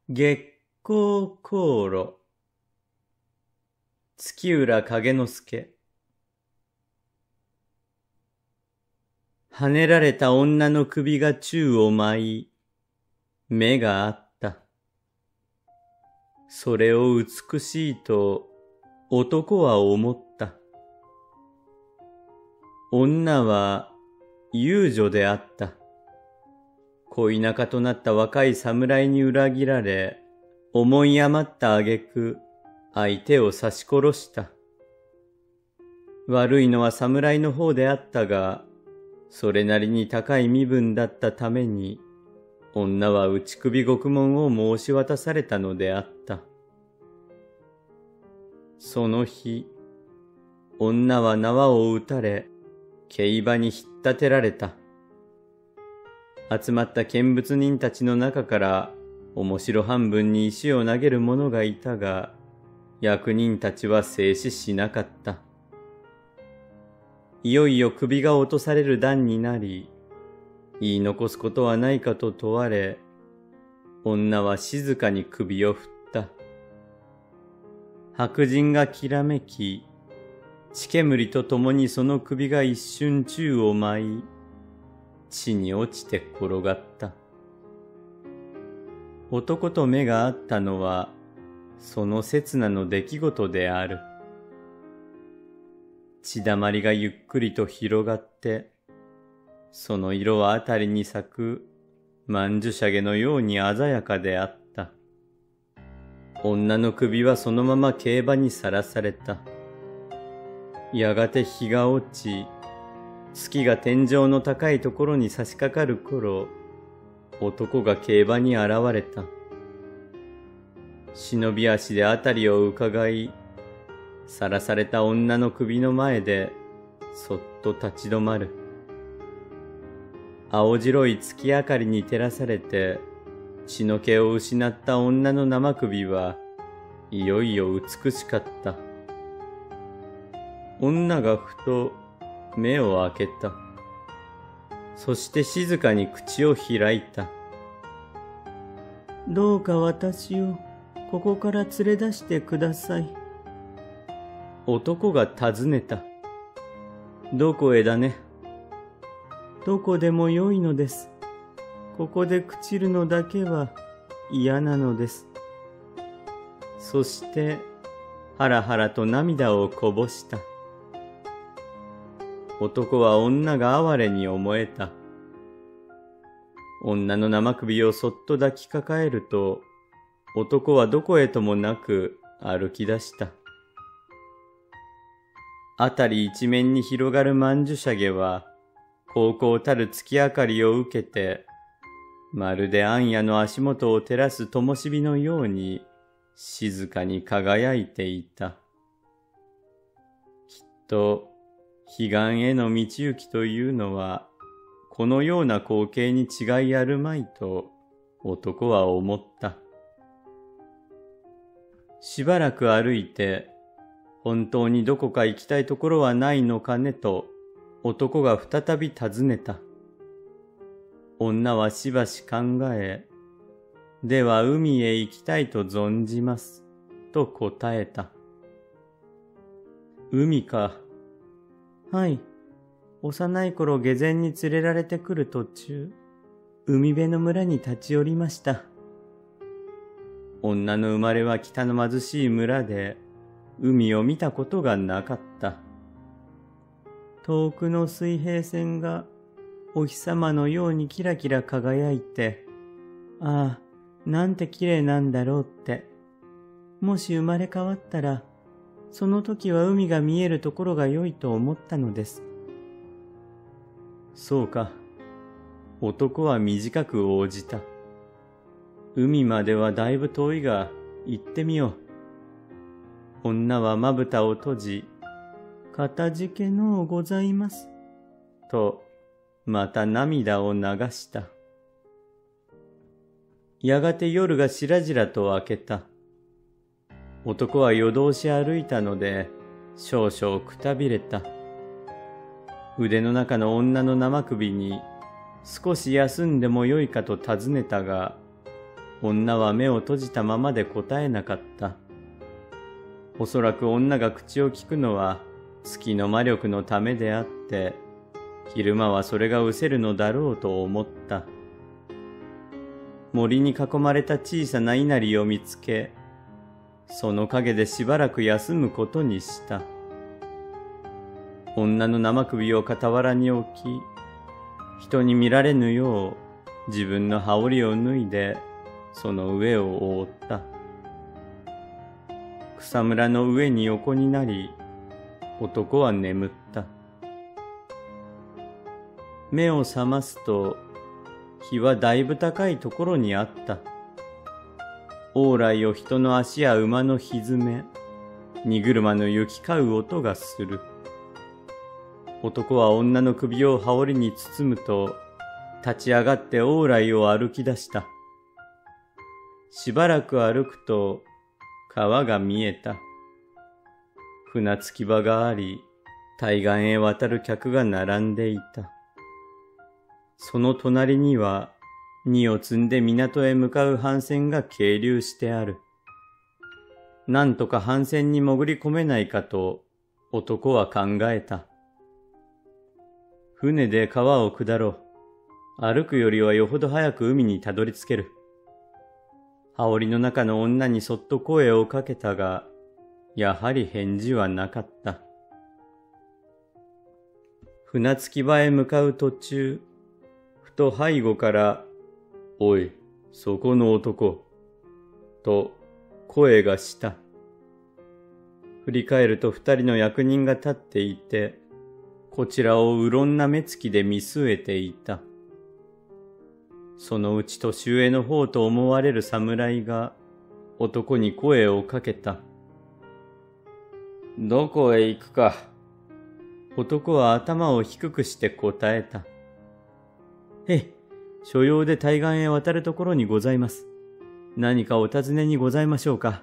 月光航路。月浦影之助。跳ねられた女の首が宙を舞い、目があった。それを美しいと男は思った。女は遊女であった。恋仲となった若い侍に裏切られ、思い余った挙句、相手を刺し殺した。悪いのは侍の方であったが、それなりに高い身分だったために、女は打ち首獄門を申し渡されたのであった。その日、女は縄を打たれ、競馬に引っ立てられた。集まった見物人たちの中から面白半分に石を投げる者がいたが、役人たちは静止しなかった。いよいよ首が落とされる段になり、言い残すことはないかと問われ、女は静かに首を振った。白人がきらめき、血煙とともにその首が一瞬宙を舞い、地に落ちて転がった。男と目が合ったのは、その刹那の出来事である。血だまりがゆっくりと広がって、その色はあたりに咲く曼珠沙華のように鮮やかであった。女の首はそのまま競馬にさらされた。やがて日が落ち、月が天井の高いところに差し掛かる頃、男が競馬に現れた。忍び足であたりをうかがい、さらされた女の首の前で、そっと立ち止まる。青白い月明かりに照らされて、血の気を失った女の生首はいよいよ美しかった。女がふと目を開けた。そして静かに口を開いた。どうか私をここから連れ出してください。男が尋ねた。どこへだね。どこでもよいのです。ここで朽ちるのだけは嫌なのです。そしてはらはらと涙をこぼした。男は女が哀れに思えた。女の生首をそっと抱きかかえると、男はどこへともなく歩き出した。あたり一面に広がる曼珠沙華は、高々たる月明かりを受けて、まるで暗夜の足元を照らす灯火のように静かに輝いていた。きっと、彼岸への道行きというのは、このような光景に違いあるまいと男は思った。しばらく歩いて、本当にどこか行きたいところはないのかねと男が再び尋ねた。女はしばし考え、では海へ行きたいと存じます、と答えた。海か。はい。幼い頃下前に連れられてくる途中、海辺の村に立ち寄りました。女の生まれは北の貧しい村で、海を見たことがなかった。遠くの水平線がお日様のようにキラキラ輝いて、ああ、なんて綺麗なんだろうって。もし生まれ変わったら、その時は海が見えるところが良いと思ったのです。そうか。男は短く応じた。海まではだいぶ遠いが、行ってみよう。女はまぶたを閉じ、かたじけのうございます。と、また涙を流した。やがて夜がしらじらと明けた。男は夜通し歩いたので、少々くたびれた。腕の中の女の生首に、少し休んでもよいかと尋ねたが、 女は目を閉じたままで答えなかった。おそらく女が口を聞くのは月の魔力のためであって、昼間はそれが失せるのだろうと思った。森に囲まれた小さな稲荷を見つけ、その陰でしばらく休むことにした。女の生首を傍らに置き、人に見られぬよう自分の羽織を脱いでその上を覆った。草むらの上に横になり、男は眠った。目を覚ますと、日はだいぶ高いところにあった。往来を人の足や馬の蹄め、荷車の行き交う音がする。男は女の首を羽織に包むと、立ち上がって往来を歩き出した。しばらく歩くと、川が見えた。船着き場があり、対岸へ渡る客が並んでいた。その隣には、荷を積んで港へ向かう帆船が係留してある。なんとか帆船に潜り込めないかと、男は考えた。船で川を下ろう。歩くよりはよほど早く海にたどり着ける。羽織の中の女にそっと声をかけたが、やはり返事はなかった。船着き場へ向かう途中、ふと背後から、おい、そこの男、と声がした。振り返ると二人の役人が立っていて、こちらをうろんな目つきで見据えていた。そのうち年上の方と思われる侍が男に声をかけた。どこへ行くか。男は頭を低くして答えた。所用で対岸へ渡るところにございます。何かお尋ねにございましょうか。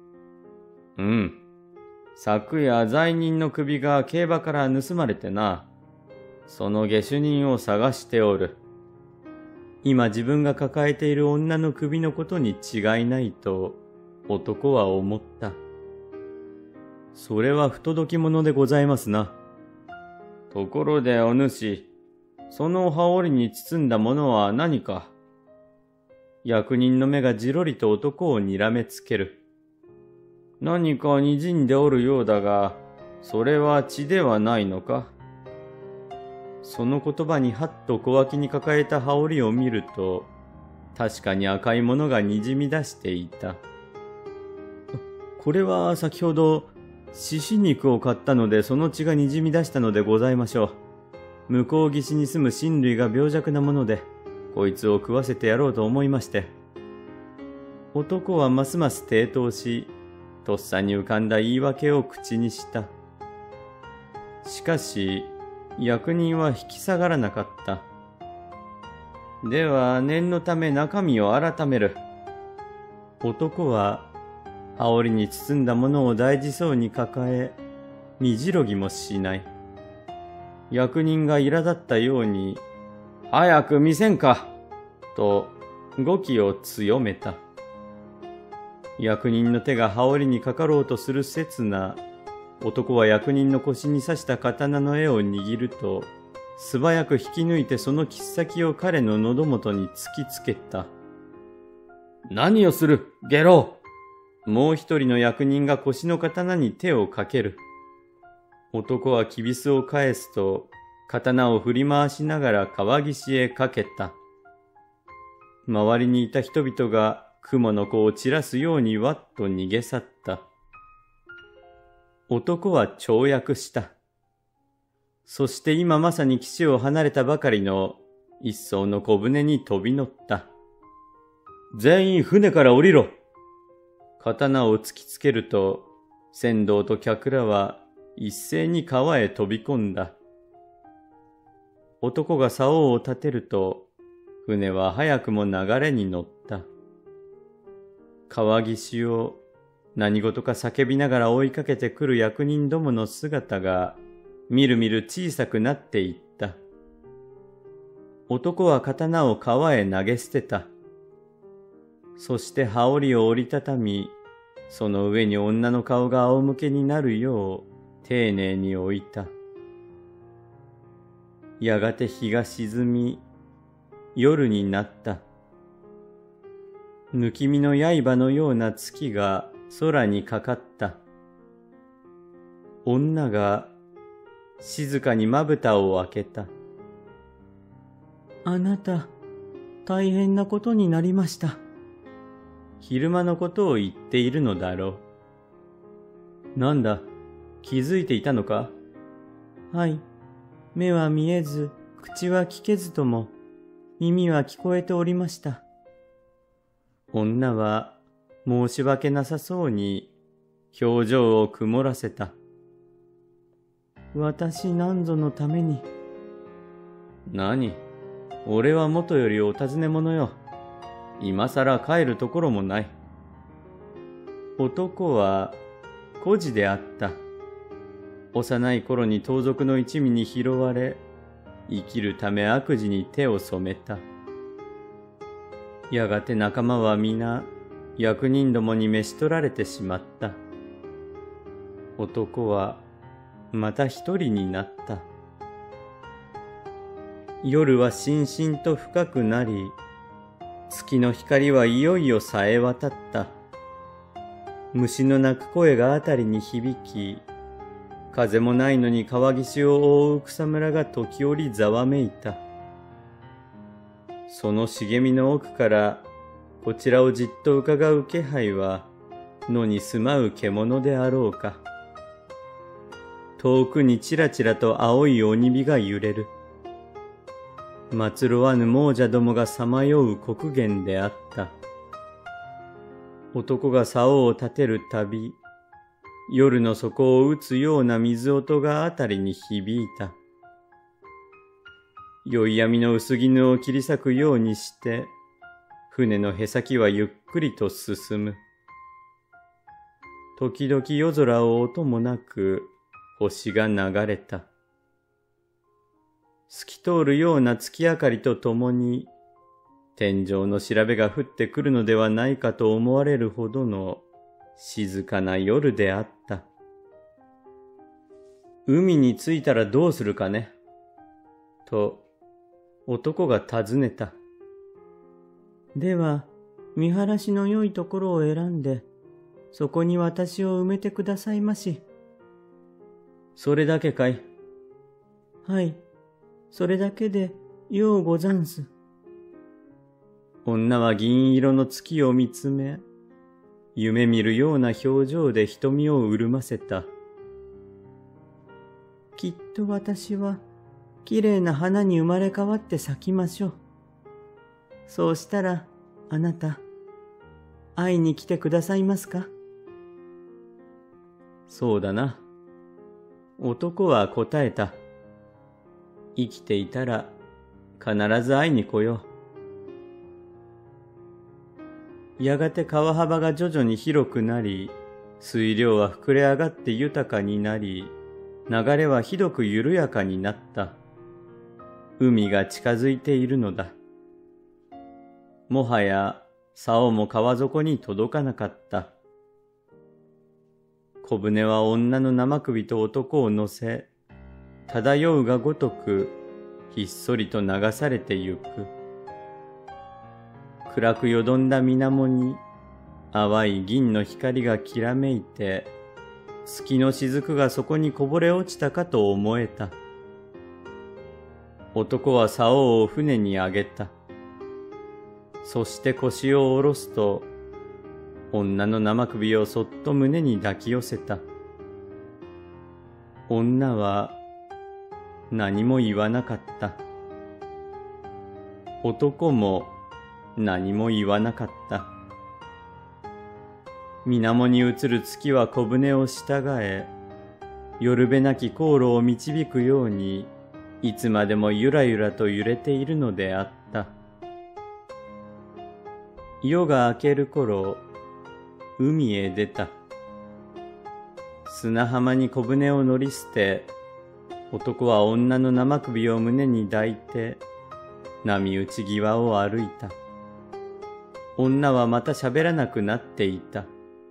昨夜罪人の首が競馬から盗まれてな。その下手人を探しておる。今自分が抱えている女の首のことに違いないと男は思った。それは不届き者でございますな。ところでお主、その羽織に包んだものは何か。役人の目がじろりと男をにらめつける。何か滲んでおるようだが、それは血ではないのか。その言葉にはっと小脇に抱えた羽織を見ると、確かに赤いものがにじみ出していた。これは先ほど、獅子肉を買ったのでその血がにじみ出したのでございましょう。向こう岸に住む親類が病弱なもので、こいつを食わせてやろうと思いまして。男はますます抵当し、とっさに浮かんだ言い訳を口にした。しかし、役人は引き下がらなかった。では、念のため中身を改める。男は、羽織に包んだものを大事そうに抱え、身じろぎもしない。役人が苛立ったように、早く見せんかと語気を強めた。役人の手が羽織にかかろうとする刹那、男は役人の腰に刺した刀の柄を握ると、素早く引き抜いてその切っ先を彼の喉元に突きつけた。何をする、下郎！もう一人の役人が腰の刀に手をかける。男はきびすを返すと、刀を振り回しながら川岸へかけた。周りにいた人々が雲の子を散らすようにわっと逃げ去った。男は跳躍した。そして今まさに岸を離れたばかりの一艘の小舟に飛び乗った。全員船から降りろ！刀を突きつけると、船頭と客らは一斉に川へ飛び込んだ。男が竿を立てると、船は早くも流れに乗った。川岸を何事か叫びながら追いかけてくる役人どもの姿が、みるみる小さくなっていった。男は刀を川へ投げ捨てた。 そして羽織を折りたたみ、その上に女の顔が仰向けになるよう丁寧に置いた。やがて日が沈み、夜になった。抜き身の刃のような月が空にかかった。女が静かにまぶたを開けた。あなた、大変なことになりました。昼間のことを言っているのだろう。なんだ、気づいていたのか？はい、目は見えず、口は聞けずとも、耳は聞こえておりました。女は申し訳なさそうに表情を曇らせた。私なんぞのために。何？俺は元よりお尋ね者よ。今さら帰るところもない。男は孤児であった。幼い頃に盗賊の一味に拾われ、生きるため悪事に手を染めた。やがて仲間は皆役人どもに召し取られてしまった。男はまた一人になった。夜はしんしんと深くなり、月の光はいよいよさえ渡った。虫の鳴く声があたりに響き、風もないのに川岸を覆う草むらが時折ざわめいた。その茂みの奥からこちらをじっと伺う気配は野に住まう獣であろうか。遠くにちらちらと青い鬼火が揺れる。祭わぬ亡者どもがさまよう刻限であった。男が竿を立てるたび、夜の底を打つような水音があたりに響いた。宵闇の薄絹を切り裂くようにして、船の舳先はゆっくりと進む。時々夜空を音もなく星が流れた。透き通るような月明かりとともに、天上の調べが降ってくるのではないかと思われるほどの静かな夜であった。海に着いたらどうするかねと男が尋ねた。では、見晴らしの良いところを選んで、そこに私を埋めてくださいまし。それだけかい？はい、それだけでようござんす。女は銀色の月を見つめ、夢見るような表情で瞳を潤ませた。きっと私は、きれいな花に生まれ変わって咲きましょう。そうしたら、あなた、会いに来てくださいますか？そうだな。男は答えた。生きていたら、必ず会いに来よう。やがて川幅が徐々に広くなり、水量は膨れ上がって豊かになり、流れはひどく緩やかになった。海が近づいているのだ。もはや竿も川底に届かなかった。小舟は女の生首と男を乗せ、漂うがごとくひっそりと流されてゆく。暗くよどんだ水面に淡い銀の光がきらめいて、月の雫がそこにこぼれ落ちたかと思えた。男は竿を船に上げた。そして腰を下ろすと、女の生首をそっと胸に抱き寄せた。女は何も言わなかった。男も何も言わなかった。水面に映る月は小舟を従え、夜べなき航路を導くように、いつまでもゆらゆらと揺れているのであった。夜が明ける頃、海へ出た。砂浜に小舟を乗り捨て、男は女の生首を胸に抱いて、波打ち際を歩いた。 女はまた喋らなくなっていた。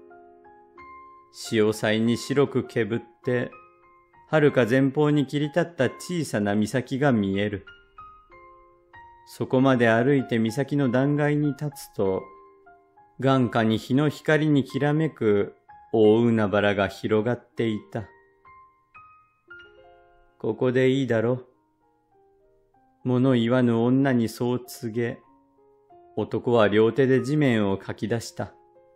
潮騒に白くけぶって、遥か前方に切り立った小さな岬が見える。そこまで歩いて岬の断崖に立つと、眼下に日の光にきらめく大海原が広がっていた。ここでいいだろ。物言わぬ女にそう告げ、男は両手で地面をかき出した。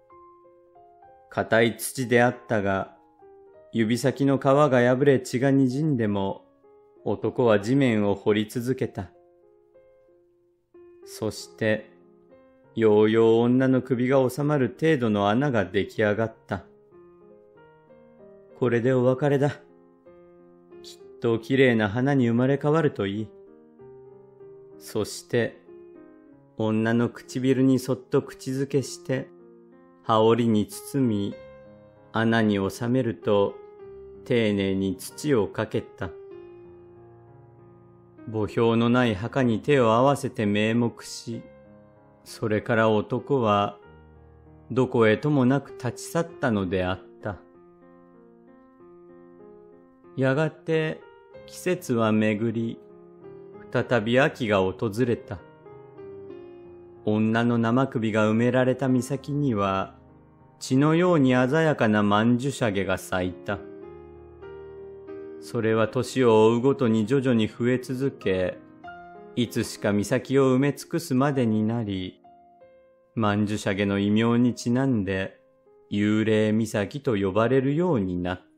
硬い土であったが、指先の皮が破れ血がにじんでも、男は地面を掘り続けた。そして、ようよう女の首が収まる程度の穴が出来上がった。これでお別れだ。きっときれいな花に生まれ変わるといい。そして、女の唇にそっと口づけして、羽織に包み、穴に収めると、丁寧に土をかけた。墓標のない墓に手を合わせて名目し、それから男は、どこへともなく立ち去ったのであった。やがて季節は巡り、再び秋が訪れた。女の生首が埋められた岬には、血のように鮮やかな曼珠沙華が咲いた。それは年を追うごとに徐々に増え続け、いつしか岬を埋め尽くすまでになり、曼珠沙華の異名にちなんで、幽霊岬と呼ばれるようになった。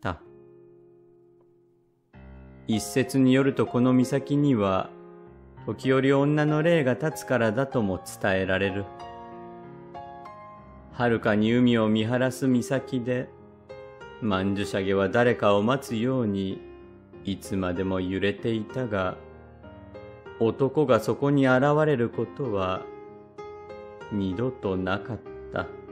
一説によるとこの岬には、時折女の霊が立つからだとも伝えられる。遥かに海を見晴らす岬で、曼珠沙華は誰かを待つように、いつまでも揺れていたが、男がそこに現れることは、二度となかった。